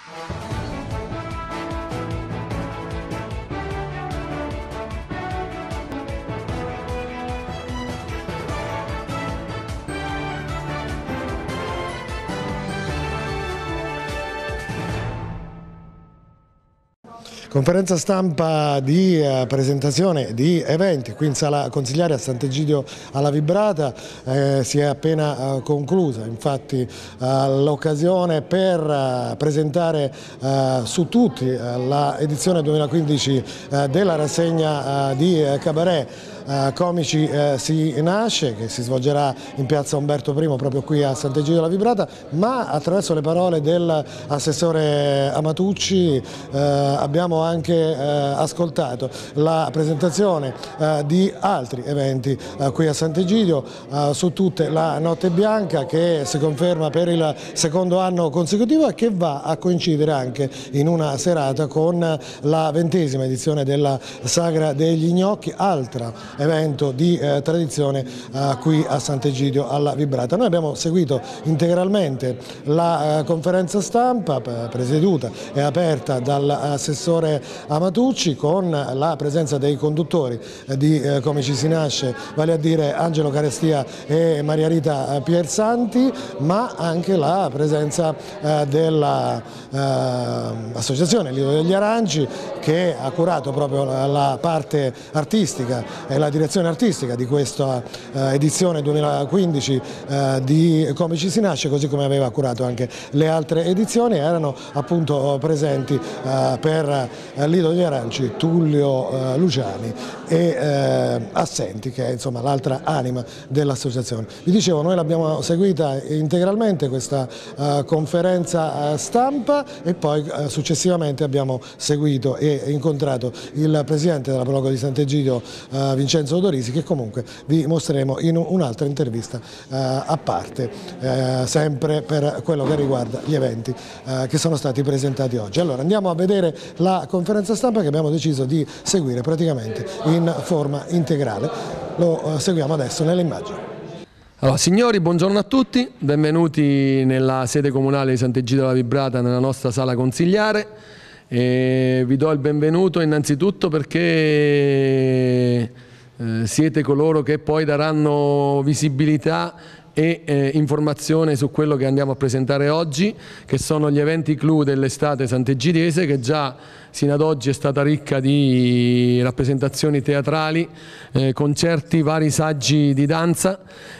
Conferenza stampa di presentazione di eventi qui in sala consigliare a Sant'Egidio alla Vibrata si è appena conclusa, infatti l'occasione per presentare su tutti l'edizione 2015 della rassegna di Cabaret Comici si nasce, che si svolgerà in piazza Umberto I proprio qui a Sant'Egidio alla Vibrata, ma attraverso le parole dell'assessore Amatucci abbiamo anche ascoltato la presentazione di altri eventi qui a Sant'Egidio, su tutte la Notte Bianca, che si conferma per il secondo anno consecutivo e che va a coincidere anche in una serata con la 20ª edizione della Sagra degli Gnocchi, altra evento di tradizione qui a Sant'Egidio alla Vibrata. Noi abbiamo seguito integralmente la conferenza stampa presieduta e aperta dall'assessore Amatucci, con la presenza dei conduttori di Comici si nasce, vale a dire Angelo Carestia e Maria Rita Piersanti, ma anche la presenza dell'associazione Lido degli Aranci, che ha curato proprio la parte artistica e la direzione artistica di questa edizione 2015 di Comici si nasce, così come aveva curato anche le altre edizioni. Erano appunto presenti per Lido degli Aranci Tullio Luciani e Assenti, che è insomma l'altra anima dell'associazione. Vi dicevo, noi l'abbiamo seguita integralmente questa conferenza stampa e poi successivamente abbiamo seguito e incontrato il presidente della Prologo di Sant'Egidio Vincenzo Dorisi, che comunque vi mostreremo in un'altra intervista a parte, sempre per quello che riguarda gli eventi che sono stati presentati oggi. Allora andiamo a vedere la conferenza stampa che abbiamo deciso di seguire praticamente in forma integrale. Lo seguiamo adesso nelle immagini. Allora, signori, buongiorno a tutti, benvenuti nella sede comunale di Sant'Egidio alla Vibrata, nella nostra sala consigliare. Vi do il benvenuto innanzitutto perché siete coloro che poi daranno visibilità e informazione su quello che andiamo a presentare oggi, che sono gli eventi clou dell'estate sant'egidiese, che già sino ad oggi è stata ricca di rappresentazioni teatrali, concerti, vari saggi di danza,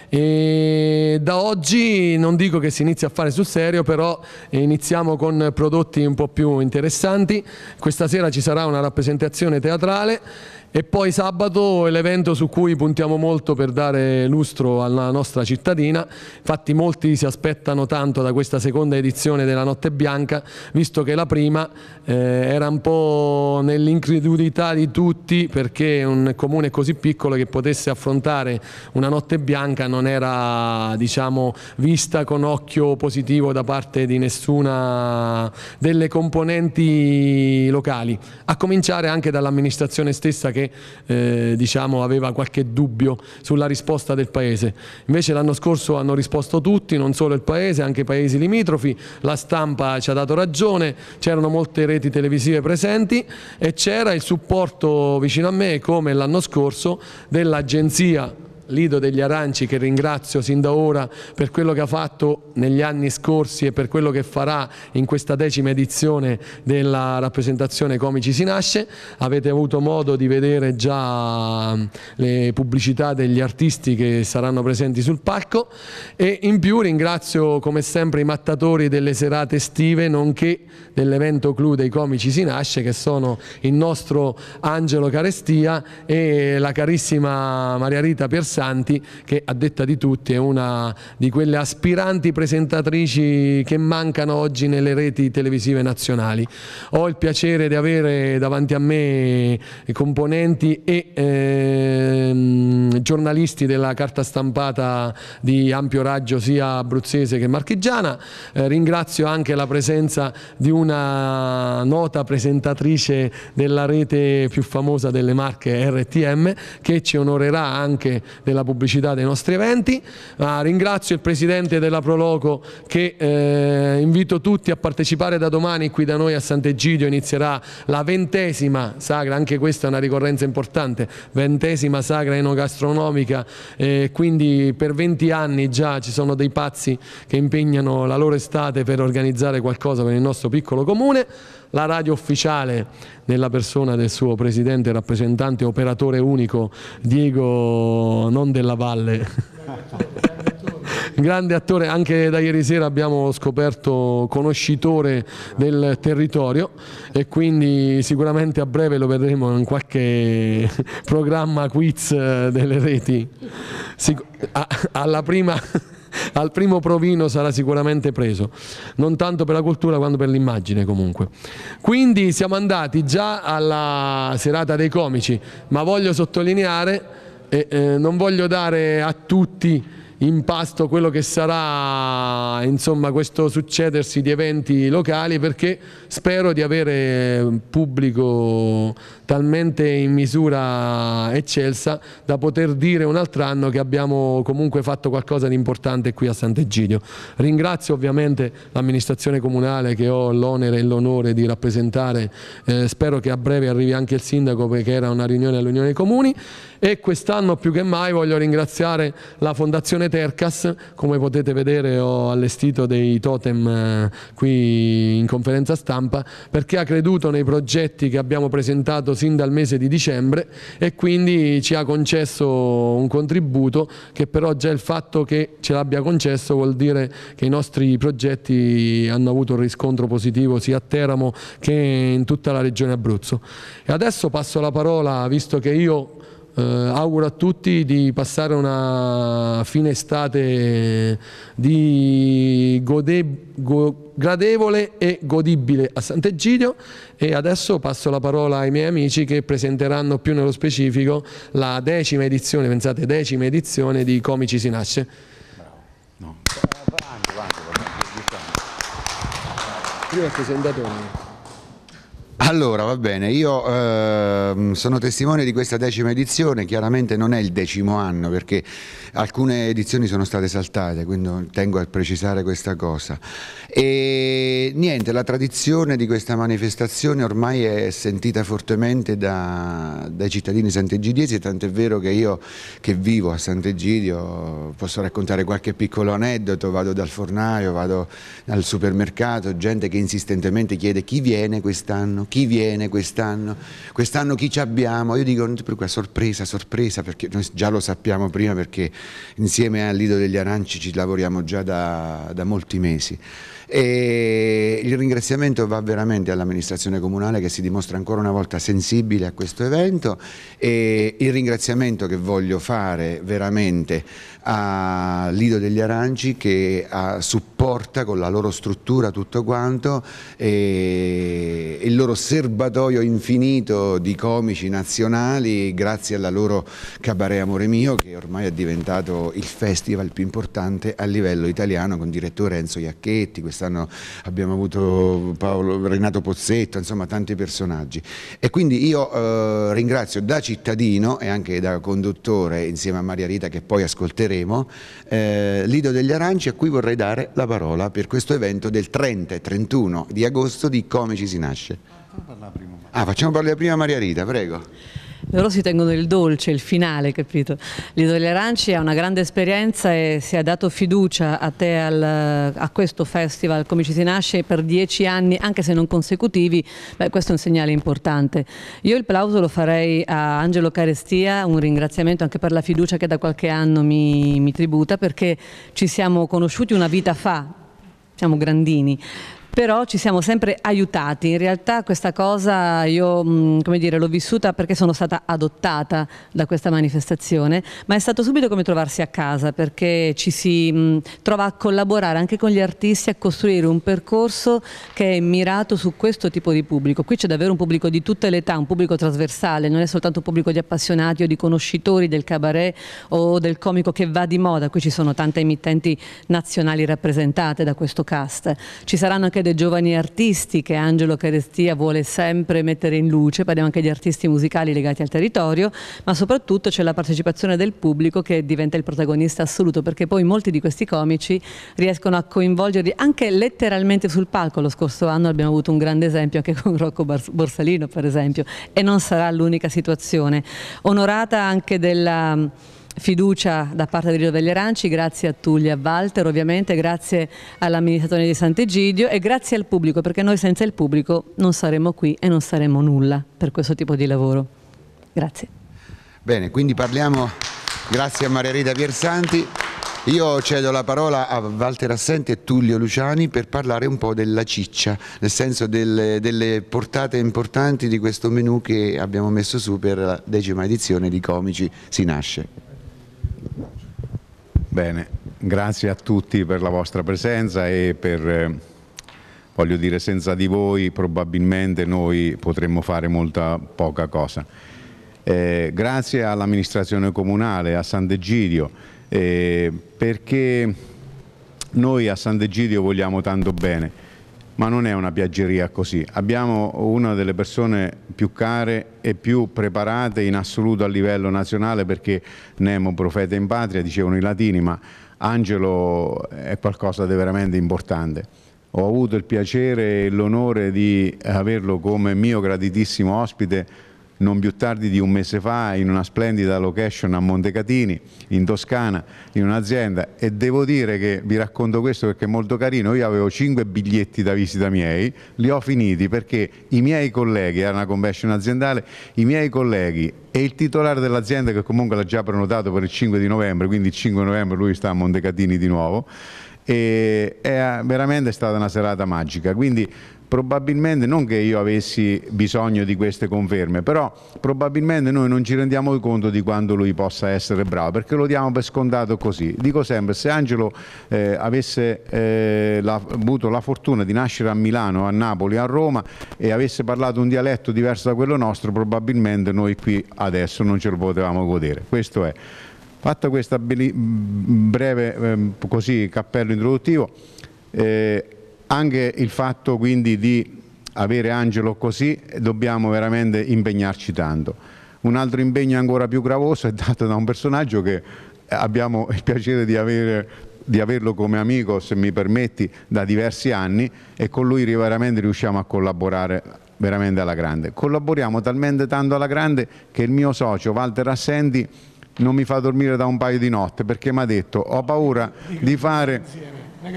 e da oggi non dico che si inizia a fare sul serio, però iniziamo con prodotti un po' più interessanti. Questa sera ci sarà una rappresentazione teatrale e poi sabato l'evento su cui puntiamo molto per dare lustro alla nostra cittadina. Infatti molti si aspettano tanto da questa seconda edizione della Notte Bianca, visto che la prima era un po' nell'incredulità di tutti, perché un comune così piccolo che potesse affrontare una Notte Bianca non era, diciamo, vista con occhio positivo da parte di nessuna delle componenti locali, a cominciare anche dall'amministrazione stessa, che diciamo aveva qualche dubbio sulla risposta del paese. Invece l'anno scorso hanno risposto tutti, non solo il paese, anche i paesi limitrofi, la stampa ci ha dato ragione, c'erano molte reti televisive presenti e c'era il supporto vicino a me, come l'anno scorso, dell'agenzia Lido degli Aranci, che ringrazio sin da ora per quello che ha fatto negli anni scorsi e per quello che farà in questa 10ª edizione della rappresentazione Comici si nasce. Avete avuto modo di vedere già le pubblicità degli artisti che saranno presenti sul palco, e in più ringrazio come sempre i mattatori delle serate estive, nonché dell'evento clou dei Comici si nasce, che sono il nostro Angelo Carestia e la carissima Maria Rita Piersanti, che a detta di tutti è una di quelle aspiranti presentatrici che mancano oggi nelle reti televisive nazionali. Ho il piacere di avere davanti a me i componenti e giornalisti della carta stampata di ampio raggio sia abruzzese che marchigiana. Ringrazio anche la presenza di una nota presentatrice della rete più famosa delle Marche, RTM, che ci onorerà anche della pubblicità dei nostri eventi. Ringrazio il Presidente della Proloco, che invito tutti a partecipare. Da domani qui da noi a Sant'Egidio inizierà la 20ª sagra, anche questa è una ricorrenza importante, 20ª sagra enogastronomica, quindi per 20 anni già ci sono dei pazzi che impegnano la loro estate per organizzare qualcosa per il nostro piccolo comune. La radio ufficiale, nella persona del suo presidente, rappresentante, operatore unico, Diego non della Valle, grande attore, anche da ieri sera abbiamo scoperto conoscitore del territorio, e quindi sicuramente a breve lo vedremo in qualche programma quiz delle reti. Al primo provino sarà sicuramente preso, non tanto per la cultura quanto per l'immagine comunque. Quindi siamo andati già alla serata dei comici, ma voglio sottolineare, non voglio dare a tutti in pasto quello che sarà, insomma, questo succedersi di eventi locali, perché spero di avere pubblico talmente in misura eccelsa da poter dire un altro anno che abbiamo comunque fatto qualcosa di importante qui a Sant'Egidio. Ringrazio ovviamente l'amministrazione comunale che ho l'onere e l'onore di rappresentare, spero che a breve arrivi anche il sindaco, perché era una riunione all'Unione dei Comuni, e quest'anno più che mai voglio ringraziare la Fondazione Tercas. Come potete vedere ho allestito dei totem qui in conferenza stampa, perché ha creduto nei progetti che abbiamo presentato sin dal mese di dicembre e quindi ci ha concesso un contributo, che però già il fatto che ce l'abbia concesso vuol dire che i nostri progetti hanno avuto un riscontro positivo sia a Teramo che in tutta la regione Abruzzo. E adesso passo la parola, visto che io auguro a tutti di passare una fine estate gradevole e godibile a Sant'Egidio, e adesso passo la parola ai miei amici che presenteranno più nello specifico la 10ª edizione, pensate, 10ª edizione di Comici si nasce. No. Prima il presentatore. Allora, va bene, io sono testimone di questa 10ª edizione, chiaramente non è il 10° anno perché alcune edizioni sono state saltate, quindi tengo a precisare questa cosa. E niente, la tradizione di questa manifestazione ormai è sentita fortemente dai cittadini sant'egidiesi, tant'è vero che io, che vivo a Sant'Egidio, posso raccontare qualche piccolo aneddoto. Vado dal fornaio, vado al supermercato, gente che insistentemente chiede: chi viene quest'anno? Chi viene quest'anno? Quest'anno chi ci abbiamo? Io dico: sorpresa, sorpresa, perché noi già lo sappiamo prima, perché insieme al Lido degli Aranci ci lavoriamo già da molti mesi. E il ringraziamento va veramente all'amministrazione comunale, che si dimostra ancora una volta sensibile a questo evento, e il ringraziamento che voglio fare veramente a Lido degli Aranci, che supporta con la loro struttura tutto quanto, e il loro serbatoio infinito di comici nazionali, grazie alla loro Cabaret Amore Mio, che ormai è diventato il festival più importante a livello italiano, con direttore Enzo Iacchetti. Quest'anno abbiamo avuto Renato Pozzetto, insomma tanti personaggi. E quindi io ringrazio da cittadino e anche da conduttore, insieme a Maria Rita, che poi ascolteremo, Lido degli Aranci, a cui vorrei dare la parola per questo evento del 30 e 31 di agosto di Comici si nasce. Facciamo parlare prima Maria Rita, prego. Loro si tengono il dolce, il finale, capito? Lido degli Aranci ha una grande esperienza e si è dato fiducia a te, a questo festival Comici si nasce, per 10 anni, anche se non consecutivi. Beh, questo è un segnale importante. Io il plauso lo farei a Angelo Carestia, un ringraziamento anche per la fiducia che da qualche anno mi tributa, perché ci siamo conosciuti una vita fa, siamo grandini. Però ci siamo sempre aiutati. In realtà questa cosa io, come dire, l'ho vissuta perché sono stata adottata da questa manifestazione, ma è stato subito come trovarsi a casa, perché ci si trova a collaborare anche con gli artisti a costruire un percorso che è mirato su questo tipo di pubblico. Qui c'è davvero un pubblico di tutte le età, un pubblico trasversale, non è soltanto un pubblico di appassionati o di conoscitori del cabaret o del comico che va di moda. Qui ci sono tante emittenti nazionali rappresentate da questo cast. Ci saranno anche dei giovani artisti che Angelo Carestia vuole sempre mettere in luce, parliamo anche di artisti musicali legati al territorio, ma soprattutto c'è la partecipazione del pubblico che diventa il protagonista assoluto, perché poi molti di questi comici riescono a coinvolgerli anche letteralmente sul palco. Lo scorso anno abbiamo avuto un grande esempio anche con Rocco Borsalino, per esempio, e non sarà l'unica situazione. Onorata anche della fiducia da parte di Lido degli Aranci, grazie a Tullia e a Walter, ovviamente grazie all'amministratore di Sant'Egidio e grazie al pubblico, perché noi senza il pubblico non saremmo qui e non saremmo nulla per questo tipo di lavoro. Grazie. Bene, quindi parliamo, grazie a Maria Rita Piersanti. Io cedo la parola a Walter Assenti e Tullio Luciani per parlare un po' della ciccia, nel senso delle portate importanti di questo menù che abbiamo messo su per la 10ª edizione di Comici si nasce. Bene, grazie a tutti per la vostra presenza e per, voglio dire, senza di voi probabilmente noi potremmo fare molta poca cosa. Grazie all'amministrazione comunale, a Sant'Egidio, perché noi a Sant'Egidio vogliamo tanto bene, ma non è una piaggeria così. Abbiamo una delle persone più care e più preparate in assoluto a livello nazionale, perché nemo profeta in patria, dicevano i latini, ma Angelo è qualcosa di veramente importante. Ho avuto il piacere e l'onore di averlo come mio graditissimo ospite non più tardi di un mese fa in una splendida location a Montecatini, in Toscana, in un'azienda, e devo dire che vi racconto questo perché è molto carino. Io avevo 5 biglietti da visita miei, li ho finiti perché i miei colleghi, era una convention aziendale, i miei colleghi e il titolare dell'azienda, che comunque l'ha già prenotato per il 5 di novembre, quindi il 5 novembre lui sta a Montecatini di nuovo, e è veramente stata una serata magica. Quindi probabilmente non che io avessi bisogno di queste conferme, però probabilmente noi non ci rendiamo conto di quanto lui possa essere bravo, perché lo diamo per scontato così. Dico sempre, se Angelo avesse avuto la fortuna di nascere a Milano, a Napoli, a Roma e avesse parlato un dialetto diverso da quello nostro, probabilmente noi qui adesso non ce lo potevamo godere. Questo è. Fatto questo breve così cappello introduttivo, anche il fatto quindi di avere Angelo così, dobbiamo veramente impegnarci tanto. Un altro impegno ancora più gravoso è dato da un personaggio che abbiamo il piacere di averlo come amico, se mi permetti, da diversi anni, e con lui veramente riusciamo a collaborare veramente alla grande. Collaboriamo talmente tanto alla grande che il mio socio Walter Assenti non mi fa dormire da un paio di notte, perché mi ha detto ho paura di fare...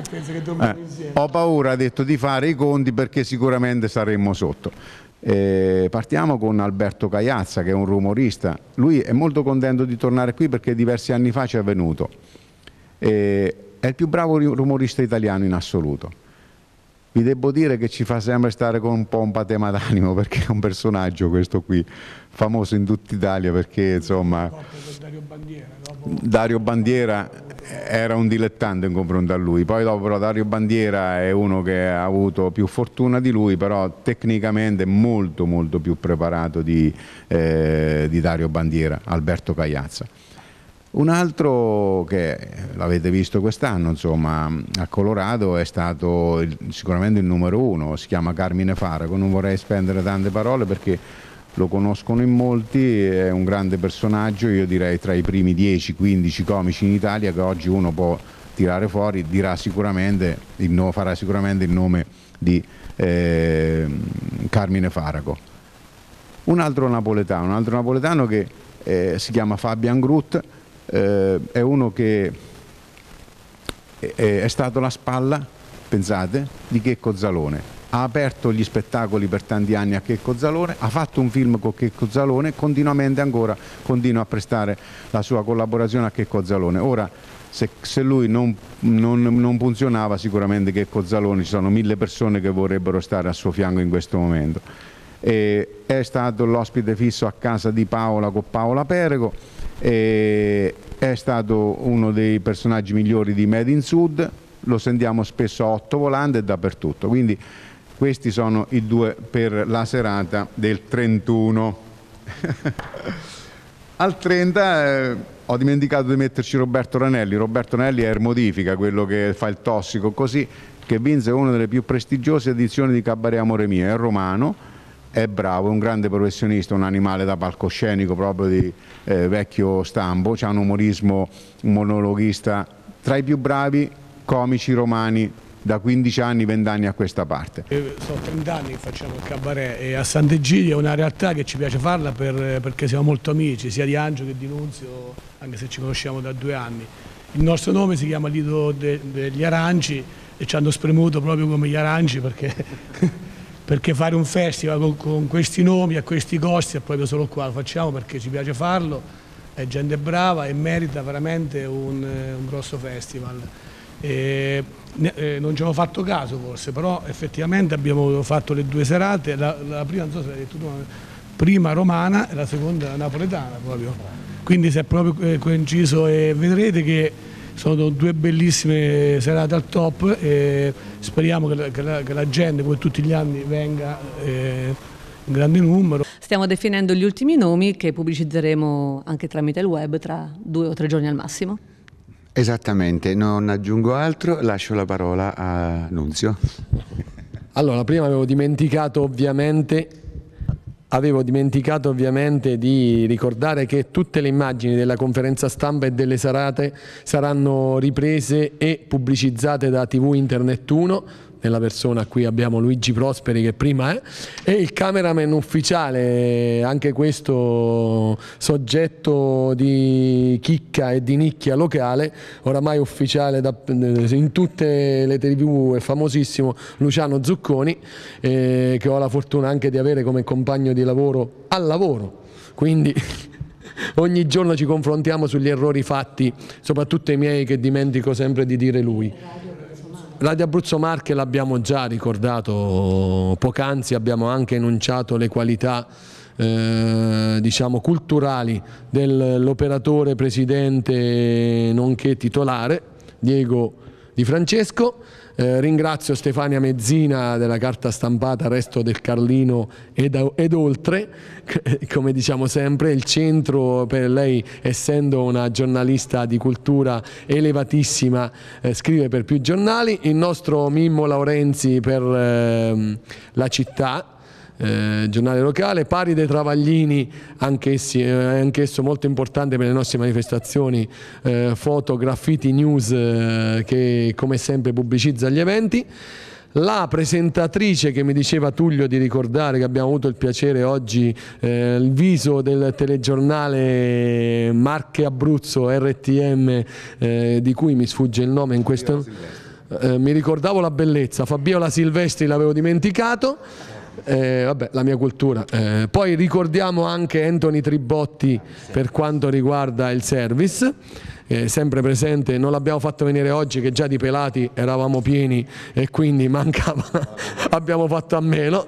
ho paura, ha detto, di fare i conti perché sicuramente saremmo sotto. Partiamo con Alberto Cagliazza, che è un rumorista. Lui è molto contento di tornare qui perché diversi anni fa ci è venuto. È il più bravo rumorista italiano in assoluto. Vi devo dire che ci fa sempre stare con un po' un patema d'animo, perché è un personaggio questo qui, famoso in tutta Italia, perché insomma Dario Bandiera era un dilettante in confronto a lui. Poi dopo però Dario Bandiera è uno che ha avuto più fortuna di lui, però tecnicamente molto molto più preparato di Dario Bandiera, Alberto Cagliazza. Un altro che l'avete visto quest'anno, insomma, a Colorado, è stato sicuramente il numero 1, si chiama Carmine Farago. Non vorrei spendere tante parole perché lo conoscono in molti, è un grande personaggio, io direi tra i primi 10-15 comici in Italia che oggi uno può tirare fuori, farà sicuramente il nome di Carmine Farago. Un altro napoletano che si chiama Fabian Groot, è uno che è stato la spalla, pensate, di Checco Zalone. Ha aperto gli spettacoli per tanti anni a Checco Zalone, ha fatto un film con Checco Zalone, continuamente ancora continua a prestare la sua collaborazione a Checco Zalone. Ora, se lui non funzionava, sicuramente Checco Zalone, ci sono 1000 persone che vorrebbero stare al suo fianco in questo momento. È stato l'ospite fisso a casa di Paola con Paola Perego, è stato uno dei personaggi migliori di Made in Sud, lo sentiamo spesso a Otto Volante e dappertutto. Quindi questi sono i due per la serata del 31. Al 30 ho dimenticato di metterci Roberto Ranelli. Roberto Ranelli è Ermodifica, quello che fa il tossico così, che vinse una delle più prestigiose edizioni di Cabaret Amore Mio. È romano, è bravo, è un grande professionista, un animale da palcoscenico proprio di vecchio stampo, c'ha un umorismo, un monologhista tra i più bravi comici romani da 15 anni, 20 anni a questa parte. Sono 30 anni che facciamo il cabaret e a Sant'Egidio è una realtà che ci piace farla perché siamo molto amici, sia di Angio che di Nunzio, anche se ci conosciamo da 2 anni. Il nostro nome si chiama Lido degli Aranci e ci hanno spremuto proprio come gli aranci perché fare un festival con questi nomi a questi costi è proprio solo qua, lo facciamo perché ci piace farlo, è gente brava e merita veramente un grosso festival. Non ci avevo fatto caso forse, però effettivamente abbiamo fatto le 2 serate, la prima, non so se l'hai detto tu, prima romana e la seconda napoletana proprio, quindi si è proprio coinciso e vedrete che sono 2 bellissime serate al top e speriamo che la gente come tutti gli anni venga in grande numero. Stiamo definendo gli ultimi nomi che pubblicizzeremo anche tramite il web tra 2 o 3 giorni al massimo. Esattamente, non aggiungo altro, lascio la parola a Nunzio. Allora, prima avevo dimenticato ovviamente di ricordare che tutte le immagini della conferenza stampa e delle serate saranno riprese e pubblicizzate da TV Internet 1, nella persona qui abbiamo Luigi Prosperi che prima è, e il cameraman ufficiale, anche questo soggetto di chicca e di nicchia locale, oramai ufficiale in tutte le TV, è famosissimo, Luciano Zucconi, che ho la fortuna anche di avere come compagno di lavoro al lavoro, quindi ogni giorno ci confrontiamo sugli errori fatti, soprattutto i miei che dimentico sempre di dire lui. Radio Abruzzo Marche l'abbiamo già ricordato poc'anzi, abbiamo anche enunciato le qualità diciamo culturali dell'operatore presidente nonché titolare Diego Di Francesco. Ringrazio Stefania Mezzina della carta stampata Resto del Carlino ed oltre, come diciamo sempre, il centro per lei, essendo una giornalista di cultura elevatissima, scrive per più giornali, il nostro Mimmo Laurenzi per La Città, giornale locale, Paride Travaglini, anch'esso molto importante per le nostre manifestazioni, foto, graffiti, news, che come sempre pubblicizza gli eventi. La presentatrice che mi diceva Tullio di ricordare, che abbiamo avuto il piacere oggi, il viso del telegiornale Marche Abruzzo RTM, di cui mi sfugge il nome in questo, mi ricordavo la bellezza, Fabiola Silvestri l'avevo dimenticato. Vabbè, la mia cultura. Poi ricordiamo anche Anthony Tribotti per quanto riguarda il service, sempre presente, non l'abbiamo fatto venire oggi che già di pelati eravamo pieni e quindi mancava, abbiamo fatto a meno.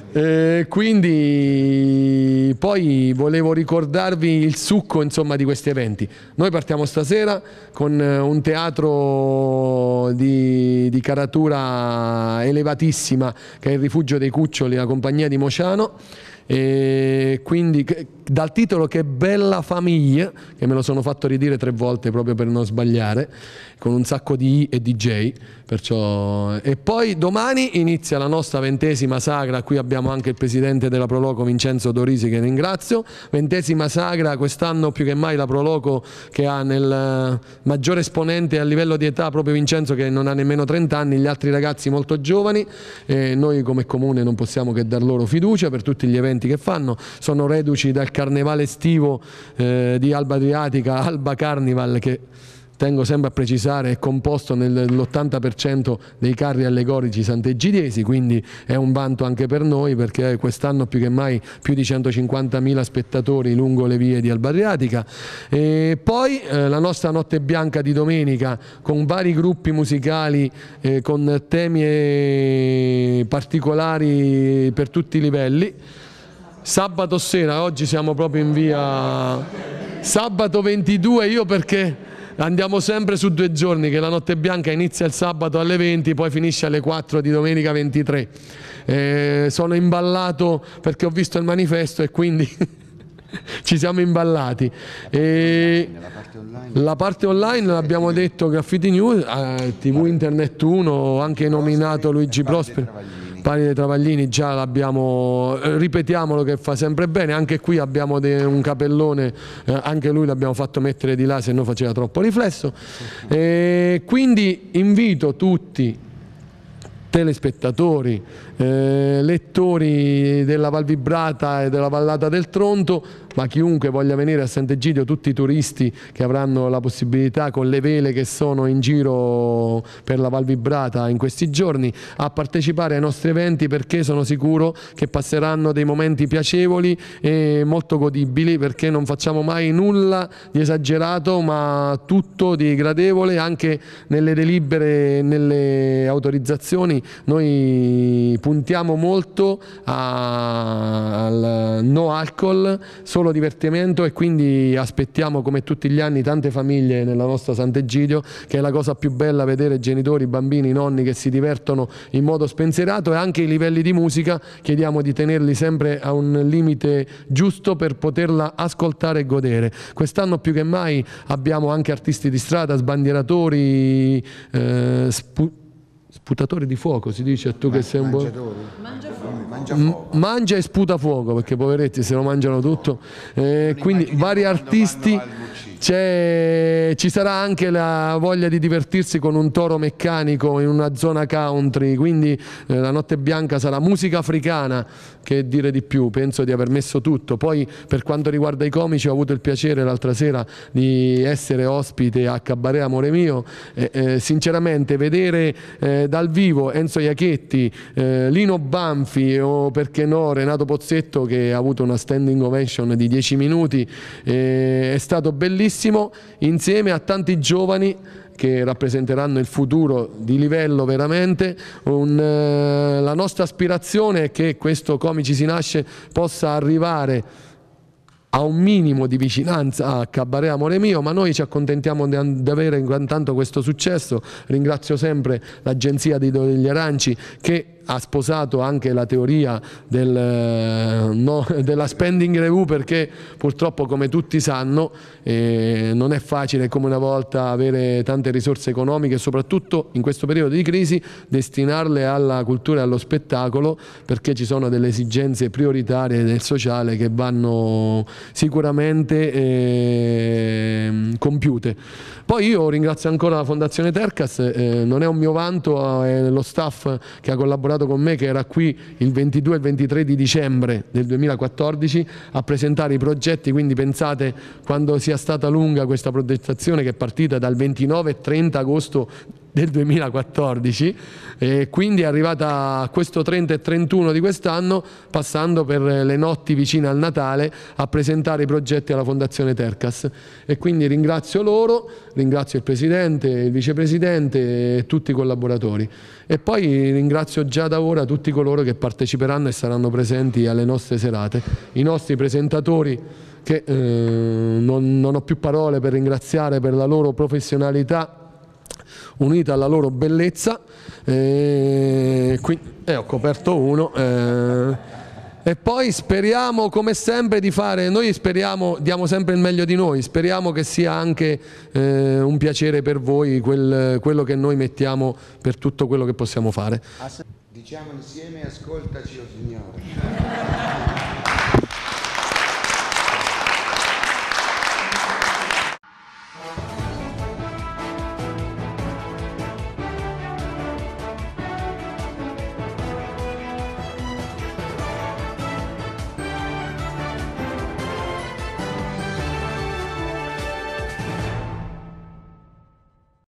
Quindi poi volevo ricordarvi il succo, insomma, di questi eventi. Noi partiamo stasera con un teatro di caratura elevatissima che è il Rifugio dei Cuccioli, la compagnia di Mociano, e quindi dal titolo che è Bella Famiglia, che me lo sono fatto ridire 3 volte proprio per non sbagliare, con un sacco di I e di J, perciò. E poi domani inizia la nostra 20ª sagra, qui abbiamo anche il presidente della Proloco Vincenzo Dorisi che ringrazio, 20ª sagra, quest'anno più che mai la Proloco che ha nel maggiore esponente a livello di età proprio Vincenzo, che non ha nemmeno 30 anni, gli altri ragazzi molto giovani, e noi come comune non possiamo che dar loro fiducia per tutti gli eventi che fanno. Sono reduci dal carnevale estivo di Alba Adriatica, Alba Carnival, che tengo sempre a precisare è composto nell'80% dei carri allegorici sant'egidiesi, quindi è un vanto anche per noi, perché quest'anno più che mai più di 150.000 spettatori lungo le vie di Alba Adriatica. E poi la nostra Notte Bianca di domenica con vari gruppi musicali, con temi particolari per tutti i livelli. Sabato sera, oggi siamo proprio in via, sabato 22, io perché andiamo sempre su 2 giorni, che la Notte Bianca inizia il sabato alle 20, poi finisce alle 4 di domenica 23. Sono imballato perché ho visto il manifesto e quindi ci siamo imballati. La parte online l'abbiamo detto, Graffiti News, TV Internet 1, anche nominato Luigi Prosperi, Pali dei Travaglini, già l'abbiamo, ripetiamolo che fa sempre bene, anche qui abbiamo un capellone, anche lui l'abbiamo fatto mettere di là, se no faceva troppo riflesso. Quindi invito tutti, telespettatori, lettori della Val Vibrata e della Vallata del Tronto, ma chiunque voglia venire a Sant'Egidio, tutti i turisti che avranno la possibilità, con le vele che sono in giro per la Val Vibrata in questi giorni, a partecipare ai nostri eventi, perché sono sicuro che passeranno dei momenti piacevoli e molto godibili, perché non facciamo mai nulla di esagerato, ma tutto di gradevole. Anche nelle delibere, nelle autorizzazioni, noi puntiamo molto al no alcol, solo divertimento, e quindi aspettiamo come tutti gli anni tante famiglie nella nostra Sant'Egidio, che è la cosa più bella, vedere genitori, bambini, nonni che si divertono in modo spensierato. E anche i livelli di musica chiediamo di tenerli sempre a un limite giusto per poterla ascoltare e godere. Quest'anno più che mai abbiamo anche artisti di strada, sbandieratori, sputatori di fuoco, si dice, tu che sei un po'... Mangia e sputa fuoco, perché poveretti se lo mangiano tutto. Quindi vari artisti, ci sarà anche la voglia di divertirsi con un toro meccanico in una zona country, quindi la notte bianca sarà musica africana, che dire di più, penso di aver messo tutto. Poi per quanto riguarda i comici, ho avuto il piacere l'altra sera di essere ospite a Cabaret Amore Mio, sinceramente vedere dal vivo Enzo Iacchetti, Lino Banfi o perché no Renato Pozzetto, che ha avuto una standing ovation di 10 minuti, è stato bellissimo, insieme a tanti giovani che rappresenteranno il futuro di livello veramente. La nostra aspirazione è che questo Comici si nasce possa arrivare a un minimo di vicinanza a Cabaret Amore Mio, ma noi ci accontentiamo di avere intanto questo successo. Ringrazio sempre l'agenzia di Ido degli Aranci, che ha sposato anche la teoria della spending review, perché purtroppo, come tutti sanno, non è facile come una volta avere tante risorse economiche, e soprattutto in questo periodo di crisi destinarle alla cultura e allo spettacolo, perché ci sono delle esigenze prioritarie del sociale che vanno sicuramente compiute. Poi io ringrazio ancora la Fondazione Tercas, non è un mio vanto, è lo staff che ha collaborato con me, che era qui il 22 e il 23 di dicembre del 2014 a presentare i progetti. Quindi pensate quando sia stata lunga questa progettazione, che è partita dal 29 e 30 agosto del 2014, e quindi è arrivata a questo 30 e 31 di quest'anno, passando per le notti vicine al Natale a presentare i progetti alla Fondazione Tercas. E quindi ringrazio loro, ringrazio il Presidente, il Vicepresidente e tutti i collaboratori. E poi ringrazio già da ora tutti coloro che parteciperanno e saranno presenti alle nostre serate, i nostri presentatori, che non ho più parole per ringraziare per la loro professionalità unita alla loro bellezza. Qui ho coperto uno. E poi speriamo come sempre di fare, noi speriamo, diamo sempre il meglio di noi, speriamo che sia anche un piacere per voi quello che noi mettiamo per tutto quello che possiamo fare. Diciamo insieme: ascoltaci, o Signore.